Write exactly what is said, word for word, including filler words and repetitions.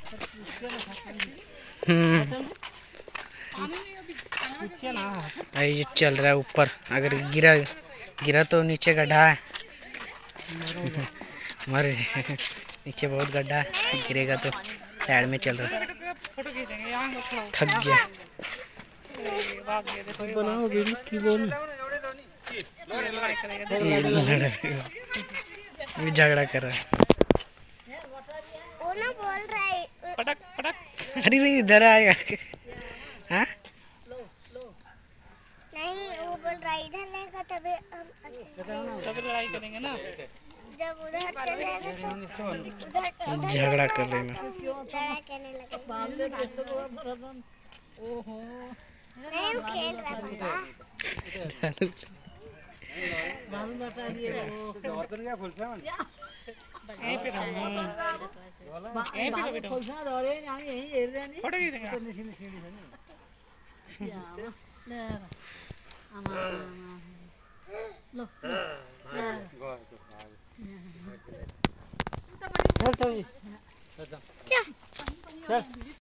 हम्म ये चल रहा है ऊपर। अगर गिरा गिरा तो नीचे गड्ढा है, मर नीचे बहुत गड्ढा है, गिरेगा तो साइड में चल रहा है। थक गया। ये झगड़ा कर रहा है। वो ना बोल रहा है पटक पटक। अरे नहीं इधर आएगा। हाँ नहीं, वो बोल रहा है इधर लेगा तभी हम तभी लड़ाई करेंगे ना। जब उधर चलेगा तो उधर उधर झगड़ा कर रहे हैं। लड़ाई करने लगेगा। ओहो नहीं, वो खेल रहा है। चल चल चल।